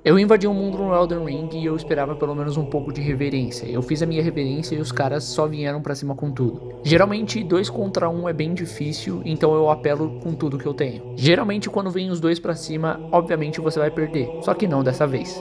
Eu invadi um mundo no Elden Ring e eu esperava pelo menos um pouco de reverência. Eu fiz a minha reverência e os caras só vieram pra cima com tudo. Geralmente 2 contra 1 é bem difícil, então eu apelo com tudo que eu tenho. Geralmente quando vem os 2 pra cima, obviamente você vai perder, só que não dessa vez.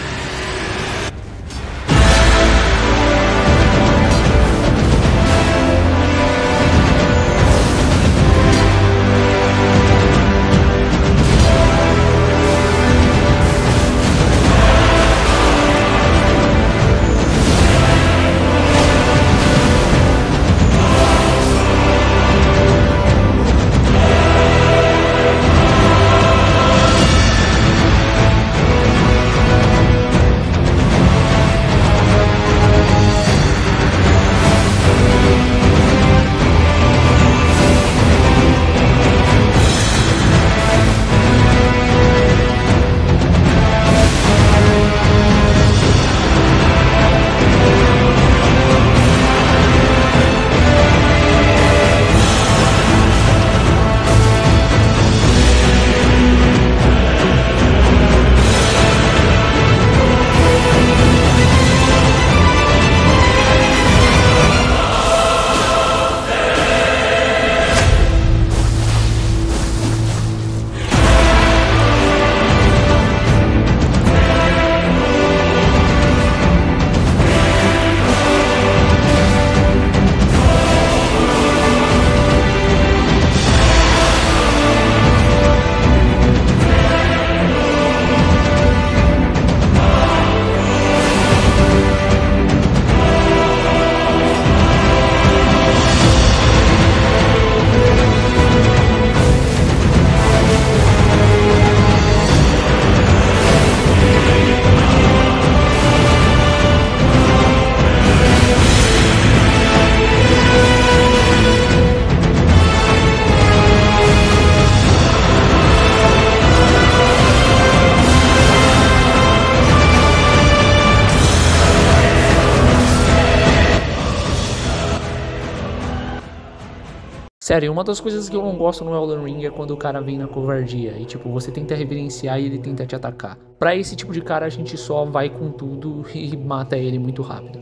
Sério, uma das coisas que eu não gosto no Elden Ring é quando o cara vem na covardia e tipo, você tenta reverenciar e ele tenta te atacar. Pra esse tipo de cara a gente só vai com tudo e mata ele muito rápido.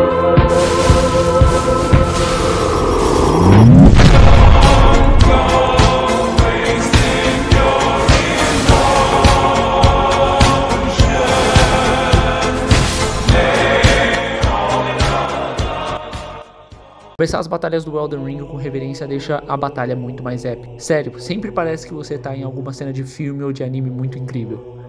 Começar as batalhas do Elden Ring com reverência deixa a batalha muito mais épica. Sério, sempre parece que você tá em alguma cena de filme ou de anime muito incrível.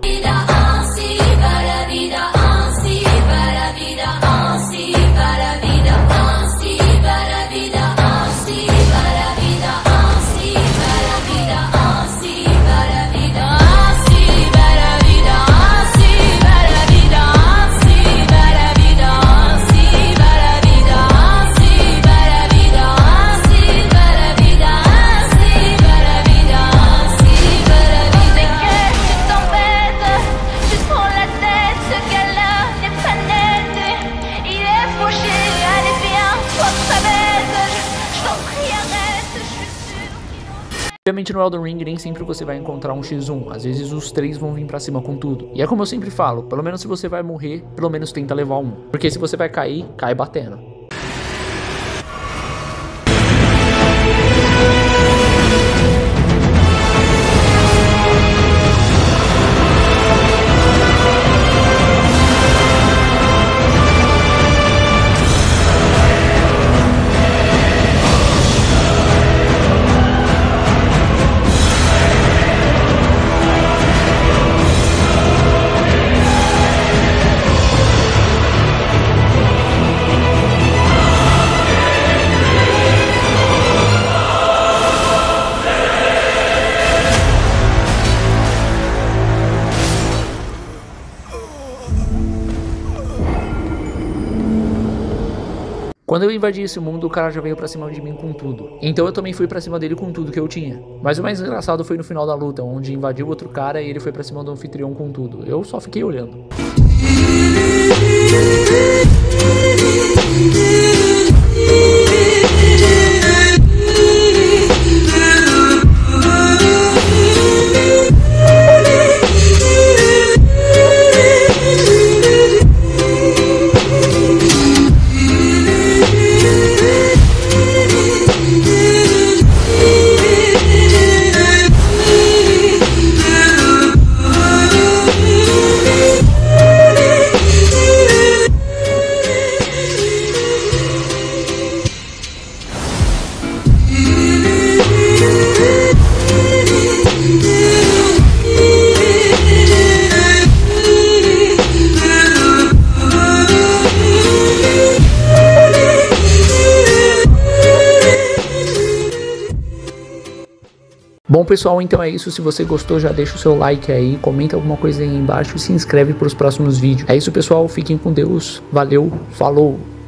Obviamente no Elden Ring nem sempre você vai encontrar um x1, às vezes os 3 vão vir pra cima com tudo. E é como eu sempre falo, pelo menos se você vai morrer, pelo menos tenta levar um. Porque se você vai cair, cai batendo. Quando eu invadi esse mundo, o cara já veio pra cima de mim com tudo. Então eu também fui pra cima dele com tudo que eu tinha. Mas o mais engraçado foi no final da luta, onde invadiu outro cara e ele foi pra cima do anfitrião com tudo. Eu só fiquei olhando. Bom, pessoal, então é isso. Se você gostou, já deixa o seu like aí, comenta alguma coisa aí embaixo e se inscreve para os próximos vídeos. É isso, pessoal. Fiquem com Deus. Valeu. Falou.